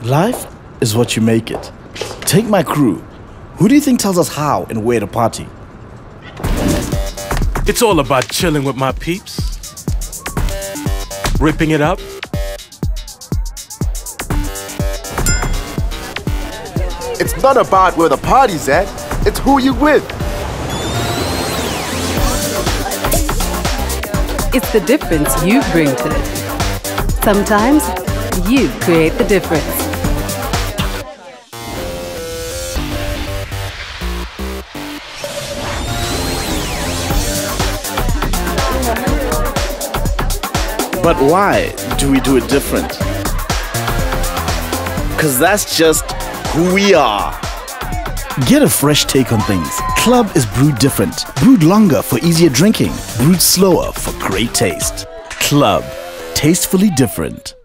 Life is what you make it. Take my crew. Who do you think tells us how and where to party? It's all about chilling with my peeps, ripping it up. It's not about where the party's at, it's who you with. It's the difference you bring to it. Sometimes you create the difference. But why do we do it different? Because that's just who we are. Get a fresh take on things. Club is brewed different. Brewed longer for easier drinking. Brewed slower for great taste. Club. Tastefully different.